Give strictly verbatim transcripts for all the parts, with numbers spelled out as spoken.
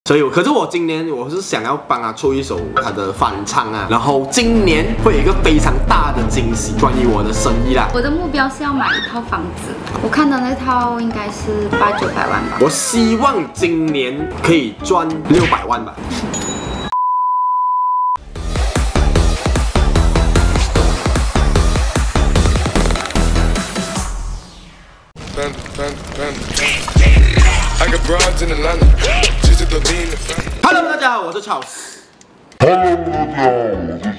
所以可是我今年我是想要帮他出一首他的翻唱啊，然后今年会有一个非常大的惊喜关于我的生意啦。 我的目标是要买一套房子，我看的那套应该是八九百万吧。 我希望今年可以赚六百万吧。Hello， 大家好，我是 Charles。Hello， 大家好，我是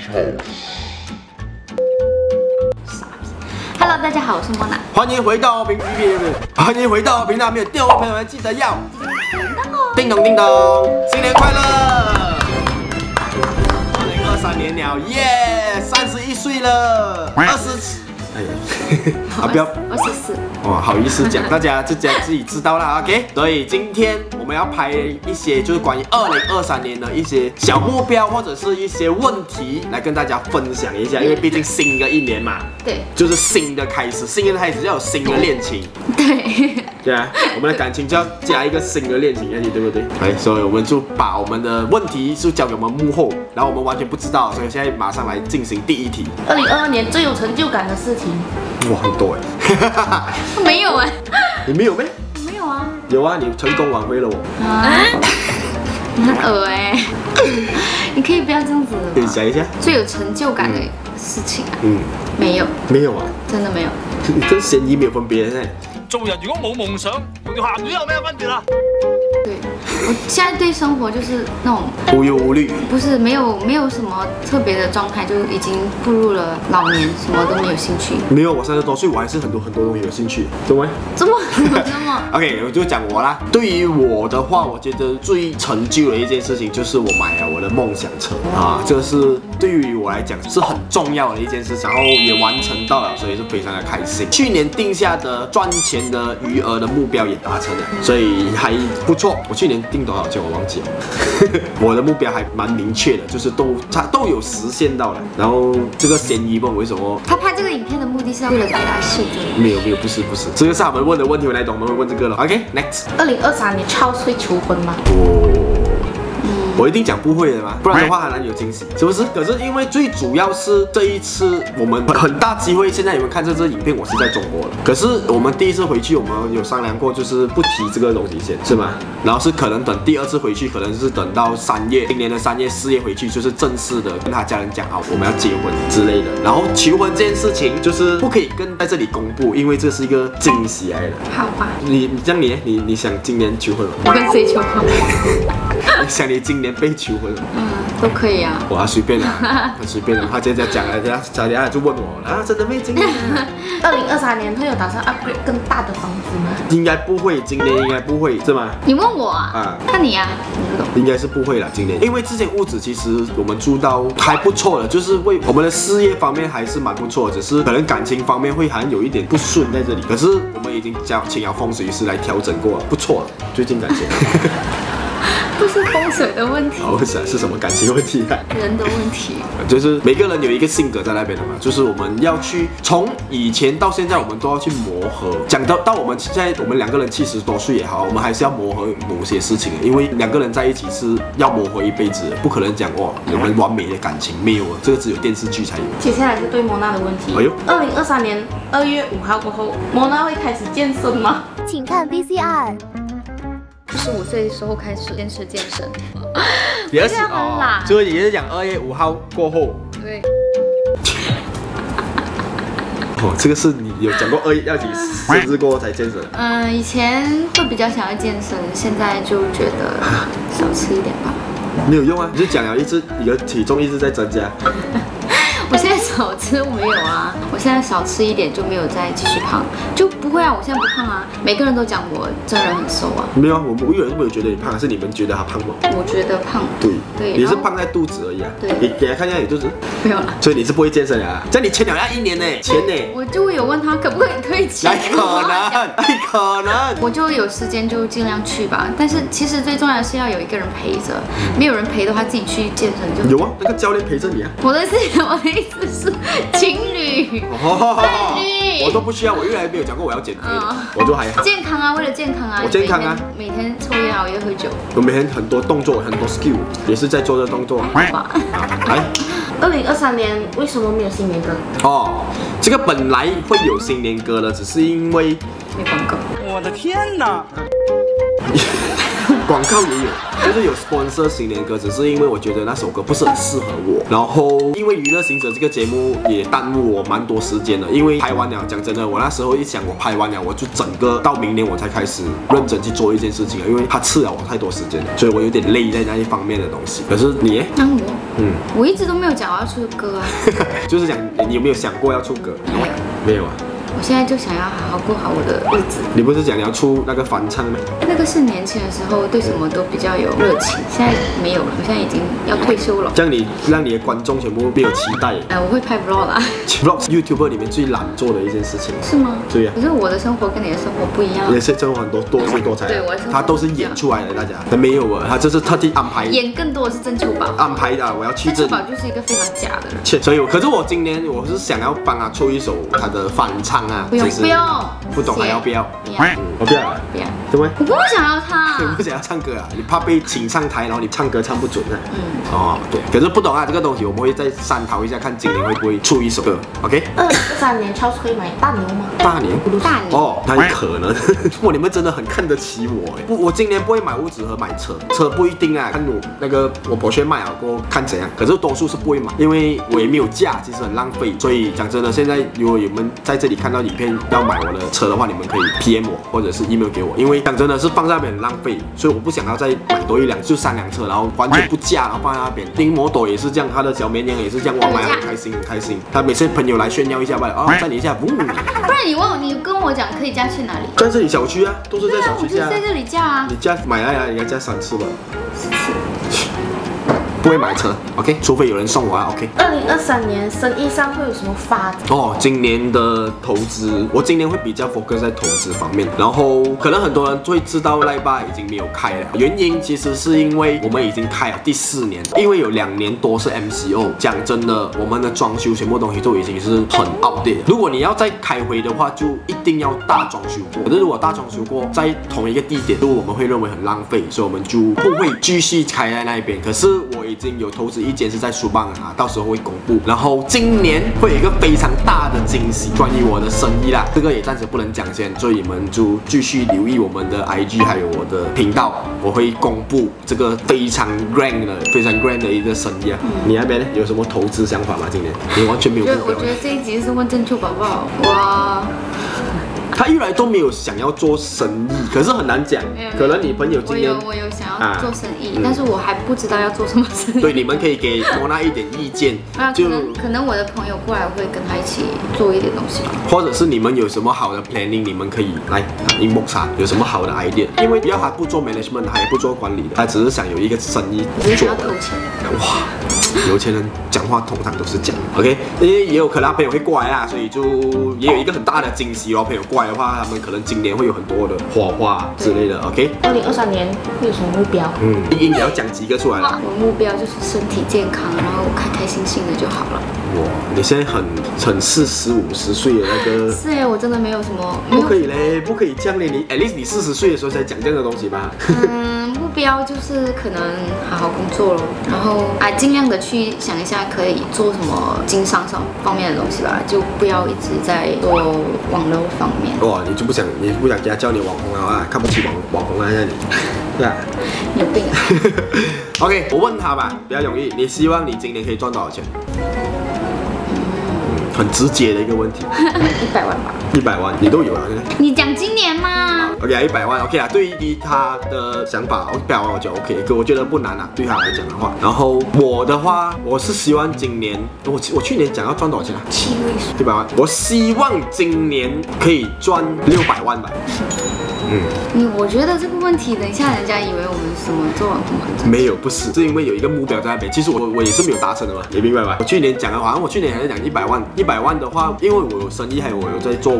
Charles。Hello， 大家好，我是莫娜。 欢迎回到频道，欢迎回到频道，没有订阅的朋友们记得要叮咚叮咚，新年快乐！二零二三年了，耶，三十一岁了，二十。哎呀，啊不要， 二十四。 哇，好意思讲，大家自己自己知道啦 ，OK。所以今天我们要拍一些就是关于二零二三年的一些小目标或者是一些问题来跟大家分享一下，因为毕竟新的一年嘛， 对，就是新的开始，新的开始要有新的恋情， 对， 对啊，我们的感情就要加一个新的恋情下去，对不对？哎，所以我们就把我们的问题就交给我们幕后，然后我们完全不知道，所以现在马上来进行第一题。 二零二二年最有成就感的事情。 哇，很多哎， 没有哎， 你没有咩？ 没有啊， 有啊，你成功挽回了我。 啊，你很恶哎，你可以不要这样子。 可以想一下最有成就感的事情啊？ 嗯， 没有， 没有啊， 真的没有。 你跟嫌疑没有分别呢。 做人如果冇夢想，同條鹹魚有咩分別啊？ 對，我現在對生活就是那種無憂無慮， 不是沒有沒有什麼特別的狀態，就已經步入了老年，什麼都沒有興趣。 沒有，我三十多歲，我還是很多很多東西有興趣，對嗎？ 怎麼怎麼 ？OK， 我就講我啦。對於我的話，我覺得最成就的一件事情就是我買了我的夢想車啊，這個是對於我來講是很重要的一件事，然後也完成到了，所以是非常的開心。去年定下的賺錢的餘額的目標也達成了，所以還不錯。我去年定多少錢我忘記了，我的目標還蠻明確的，就是都它都有實現到了。然後這個嫌疑問為什麼？ 他拍這個影片的目的是為了給大家秀這個？ 沒有沒有，不是不是，這個是他們問的問題，我來懂，我們會問這個了。OK，next。 二零二三年超會求婚嗎？ 哦。我一定講不會的嘛，不然的話很難有驚喜，是不是？可是因為最主要是這一次我們很大機會，現在你們看這支影片，我是在中國了。可是我們第一次回去，我們有商量過，就是不提這個東西先，是嗎？然後是可能等第二次回去，可能是等到三月，今年的三月四月回去，就是正式的跟他家人講好，我們要結婚之類的。然後求婚這件事情就是不可以跟在這裡公布，因為這是一個驚喜來的。 好吧。 你你這樣你你你想今年求婚嗎？ 我跟誰求婚？ 你想你今年被求婚？ 嗯，都可以啊。 我隨便啦，很隨便啦。他今天講了，等下等下就問我啊，真的沒今年？ 二零二三年會有打算 upgrade 更大的房子嗎？ 應該不會，今年應該不會，是嗎？ 你問我啊？ 啊， 看你啊， 應該是不會啦，今年，因為之前屋子其實我們住到還不錯的，就是為我們的事業方面還是蠻不錯的，只是可能感情方面會好像有一點不順在這裡。可是我們已經叫請了風水師來調整過了，不錯了，最近感情。 不是風水的問題， 我想是什麼感情問題啊？ 人的問題， 就是每個人有一個性格在那邊的嘛，就是我們要去從以前到現在，我們都要去磨合。講到到我們現在，我們兩個人七十多歲也好，我們還是要磨合某些事情的，因為兩個人在一起是要磨合一輩子的，不可能講哇我們完美的感情沒有啊，這個只有電視劇才有。 接下來是對莫娜的問題。 哎呦， 二零二三年二月五號過後，莫娜會開始健身嗎？ 請看 V C R。 十五歲的時候開始堅持健身， 也是哦，所以也是講二月五號過後。 對。 哦，這個是你有講過二月要幾生日過後才健身？ 嗯、呃，以前會比較想要健身，現在就覺得少吃一點吧。 沒有用啊，你就講了一直你的體重一直在增加。 我現在少吃沒有啊，我現在少吃一點就沒有再繼續胖，就不會啊，我現在不胖啊，每個人都講我真人很瘦啊。 沒有啊，我們我有人沒有覺得你胖，是你們覺得他胖嗎？ 我覺得胖。 對對， 你是胖在肚子而已啊。 對， 你給他看一下你肚子。 沒有了。 所以你是不會健身的啊？在你前兩要一年呢，錢呢？ 我就有問他可不可以退錢。 哪可能？哪可能？ 我就有時間就盡量去吧，但是其實最重要的是要有一個人陪着，沒有人陪的話自己去健身就。 有啊，那個教練陪着你啊。 我的是我的意思是情侣。 哦， 伴侣我都不需要，我越来没有讲过我要减肥的， 嗯我就还好。 健康啊，为了健康啊， 我健康啊每天，每天抽烟熬夜喝酒， 我每天很多动作，很多 skill， 也是在做这动作。 好吧？ 啊，来。 二零二三年为什么没有新年歌？ 哦，这个本来会有新年歌的，只是因为没广告。 我的天哪！ 广告也有，就是有 sponsor 新年歌，只是因为我觉得那首歌不是很适合我。然后因为娱乐行者这个节目也耽误我蛮多时间的，因为拍完了，讲真的，我那时候一想我拍完了，我就整个到明年我才开始认真去做一件事情了，因为它吃了我太多时间了，所以我有点累在那一方面的东西。可是你耶， 那我， 嗯， 我一直都没有讲我要出歌啊， 就是讲你有没有想过要出歌？ 没有。 没有啊。 我现在就想要好好过好我的日子。 你不是讲你要出那个翻唱吗？ 那个是年轻的时候对什么都比较有热情，现在没有了，我现在已经要退休了。 这样你让你的观众全部没有期待。 哎，我会拍 vlog 啦。 vlog YouTuber 里面最懒做的一件事情。 是吗？ 对呀。 可是我的生活跟你的生活不一样。 也是生活很多多姿多彩。 对，我的生活他都是演出来的，大家。他没有啊，他这是特地安排。 演更多的是郑秋宝。 安排的，我要去这里。 郑秋宝就是一个非常假的人。 切，所以我，可是我今年我是想要帮他出一首他的翻唱啊。 不用不用。 不懂还要不要？ 不要。 我不要了。 不要。 怎么？ 我不想要他。 你不想要唱歌啊？你怕被请上台，然后你唱歌唱不准啊？ 嗯。 哦，对。可是不懂啊，这个东西我们会再商讨一下，看今年会不会出一首歌。OK。 二零二三年超市会买大牛吗？ 大年。 大年。 哦，那可能。哇，你们真的很看得起我哎。不，我今年不会买屋子和买车，车不一定啊，看我那个我博轩卖了过后看怎样。可是多数是不会买，因为我也没有价，其实很浪费。所以讲真的，现在如果你们在这里看到影片要买我的车的话，你们可以 P M 我或者是 email 给我，因为讲真的是放在那边很浪费，所以我不想要再买多一辆，就三辆车，然后完全不驾，然后放在那边。丁摩朵也是这样，他的小绵羊也是这样，我买很开心很开心。他每次朋友来炫耀一下吧，啊，载你一下，不。不然你问你跟我讲可以驾去哪里？ 在这里小区啊，都是在小区驾。 我就在这里驾啊。 你驾买来啊，你要驾三次吧？ 四次。 不会买车 ，OK， 除非有人送我啊 ，OK。 二零二三年生意上会有什么发展？ 哦，今年的投资，我今年会比较 focus 在投资方面。然后可能很多人会知道赖爸已经没有开了，原因其实是因为我们已经开了第四年，因为有两年多是 M C O。讲真的，我们的装修全部东西都已经是很 outdated。如果你要再开回的话，就一定要大装修过。可是如果大装修过在同一个地点，就我们会认为很浪费，所以我们就不会继续开在那边。可是我已经有投资一间是在苏邦啊，到时候会公布。然后今年会有一个非常大的惊喜，关于我的生意啦，这个也暂时不能讲先，所以你们就继续留意我们的 I G 还有我的频道，我会公布这个非常 grand 的、非常 grand 的一个生意啊。嗯、你那边呢有什么投资想法吗？今年你完全没有目标。 我觉得这一集是问郑秋宝宝，哇。 他一来都没有想要做生意，可是很难讲。可能你朋友今年我有我有想要做生意，啊嗯、但是我还不知道要做什么生意。 对，你们可以给莫娜一点意见。 啊，就可能可能我的朋友过来，我会跟他一起做一点东西吧。 或者是你们有什么好的 planning， 你们可以来 inbox 他，有什么好的 idea？ 因为不要他不做 management， 他也不做管理的，他只是想有一个生意做。 只是想要投钱。 哇！有钱人讲话通常都是这样 ，OK， 因为也有可能他朋友会过来啊，所以就也有一个很大的惊喜哦。朋友过来的话，他们可能今年会有很多的火花之类的 ，OK。 二零二三年会有什么目标？ 嗯，第一你要讲几个出来了？ 我目标就是身体健康，然后开开心心的就好了。 哇，你现在很很四十五十岁的那个。 是哎，我真的没有什么。 不可以嘞，不可以这样嘞，你 at least 你四十岁的时候才讲这样的东西吧。 嗯，目标就是可能好好工作咯，然后啊尽量的去想一下可以做什么经商上方面的东西吧，就不要一直在做网络方面。 哇，你就不想你不想给他叫你网红啊？看不起网网红啊？那你，对啊。 你有病啊 ！OK， 我问他吧，比较容易。你希望你今年可以赚多少钱？很直接的一个问题。 一百万吧。 一百万，你都有了。 你讲今年吗 ？OK 啊，一百万 ，OK 啊。对于他的想法，一百万我就 OK， 可我觉得不难啊，对他来讲的话。然后我的话，我是希望今年，我我去年讲要赚多少钱啊？ 七位数。 一百万。我希望今年可以赚六百万吧。 嗯，嗯，我觉得这个问题，等一下人家以为我们什么做网红很没有，不是，是因为有一个目标在那边。其实我我也是没有达成的嘛，你明白吧？我去年讲的，好像我去年还是讲一百万，一百万的话，因为我有生意，还有我有在做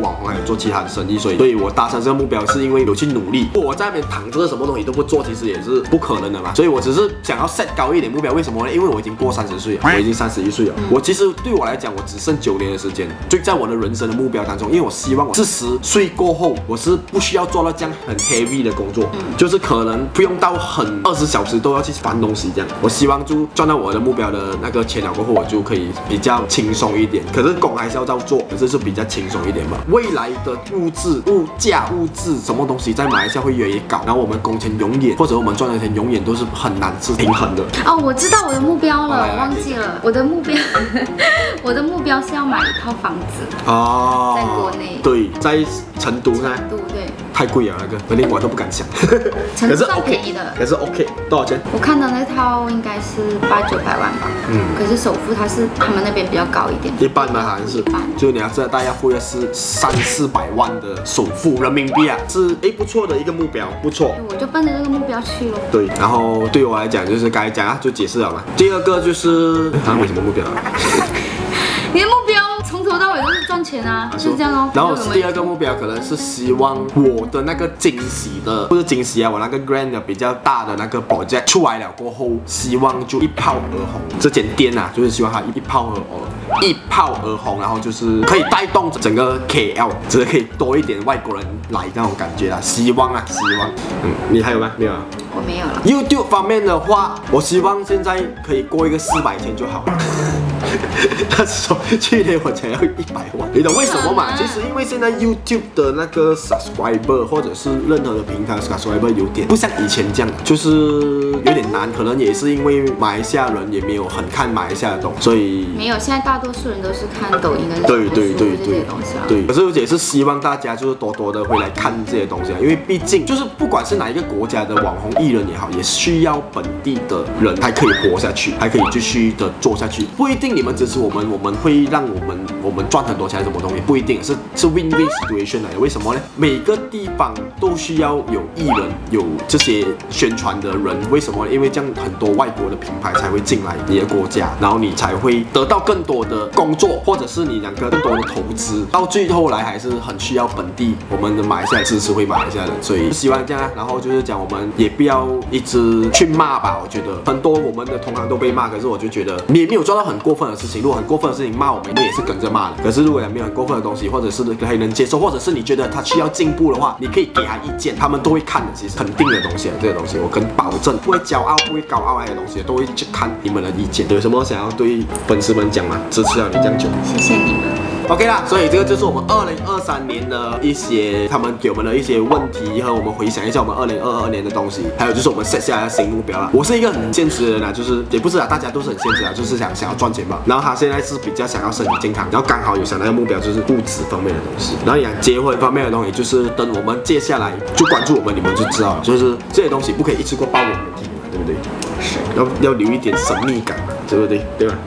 网红，还有做其他的生意，所以所以我达成这个目标是因为有去努力。我在那边躺着什么东西都不做，其实也是不可能的嘛。所以我只是想要 set 高一点目标，为什么呢？因为我已经过三十岁了，我已经三十一岁了。我其实对我来讲，我只剩九年的时间，就在我的人生的目标当中，因为我希望我四十岁过后，我是不需要做到这样很 heavy 的工作，就是可能不用到很二十小时都要去搬东西这样。我希望就赚到我的目标的那个钱了过后，我就可以比较轻松一点。可是工还是要照做，可是是比较轻松一点吧。未来的物质、物价、物质什么东西在马来西亚会越来越高，然后我们工钱永远或者我们赚的钱永远都是很难是平衡的。 哦，我知道我的目标了，我忘记了。我的目标，我的目标是要买一套房子。哦，在国内。对， 在成都呢。 成都对。 太贵了那个，我连我都不敢想。 成都算便宜的。 可是 OK， 多少钱？ 我看的那套应该是八九百万吧。嗯。可是首付它是他们那边比较高一点。 一般吗？好像是。一般。就你要知道，大家付的是三四百万的首付人民币啊，是哎不错的一个目标，不错。 我就奔着这个目标去了。 对，然后对我来讲就是刚才讲啊，就解释了嘛。第二个就是好像没什么目标啊。 你的目标从头到尾都是赚钱啊，就是这样哦。 然后第二个目标可能是希望我的那个惊喜的，不是惊喜啊，我那个 grand 的比较大的那个 project 出来了过后，希望就一炮而红。这间店啊，就是希望它一炮而红，一炮而红，然后就是可以带动整个 K L， 只是可以多一点外国人来那种感觉啦。希望啊，希望。嗯，你还有吗？没有啊。 我没有了。 YouTube 方面的话，我希望现在可以过一个四百千就好了。他说去年我才要一百万，你懂为什么吗？其实因为现在 YouTube 的那个 subscriber 或者是任何的平台 subscriber 有点不像以前这样，就是有点难。可能也是因为马来西亚人也没有很看马来西亚的东西，所以没有。现在大多数人都是看抖音跟对对对对东西啊。 对，可是也是希望大家就是多多的会来看这些东西啊，因为毕竟就是不管是哪一个国家的网红艺人也好，也需要本地的人还可以活下去，还可以继续的做下去。不一定你们支持我们，我们会让我们我们赚很多钱，什么东西不一定是是 win-win situation 来的。为什么呢？每个地方都需要有艺人，有这些宣传的人。为什么呢？因为这样很多外国的品牌才会进来你的国家，然后你才会得到更多的工作，或者是你两个更多的投资。到最后来还是很需要本地我们的马来西亚支持回马来西亚人，所以希望这样。然后就是讲我们也不要一直去骂吧，我觉得很多我们的同行都被骂，可是我就觉得你也没有做到很过分的事情。如果很过分的事情骂我们，那也是跟着骂的。可是如果没有很过分的东西，或者是可以能接受，或者是你觉得他需要进步的话，你可以给他意见，他们都会看的。其实肯定的东西，这个东西我跟保证，不会骄傲、不会高傲那些东西，都会去看你们的意见。有什么想要对粉丝们讲吗？支持了你这样久， 谢谢你们。 OK 啦，所以这个就是我们二零二三年的一些他们给我们的一些问题，和我们回想一下我们二零二二年的东西，还有就是我们 set 下来的新目标啦。我是一个很现实的人啊，就是也不是啊，大家都是很现实啊，就是想想要赚钱嘛。然后他现在是比较想要身体健康，然后刚好有想到一个目标就是物质方面的东西。然后你讲结婚方面的东西，就是等我们接下来就关注我们，你们就知道了，就是这些东西不可以一次过爆我们的题嘛，对不对？是，要要留一点神秘感嘛，对不对？对吧？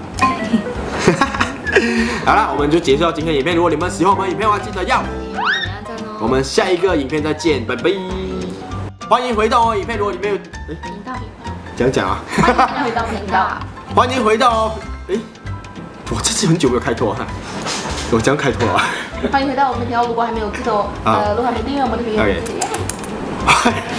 好了，我们就结束今天的影片。如果你们喜欢我们影片的话，记得要我们下一个影片再见，拜拜。欢迎回到我影片，如果你没有频道频道讲讲啊， 欢迎回到频道啊， 欢迎回到哦。哎，我这次很久没有开头啊，我这样开头啊。 欢迎回到我们的频道，如果还没有记得哦，呃，如果还没订阅我们的频道，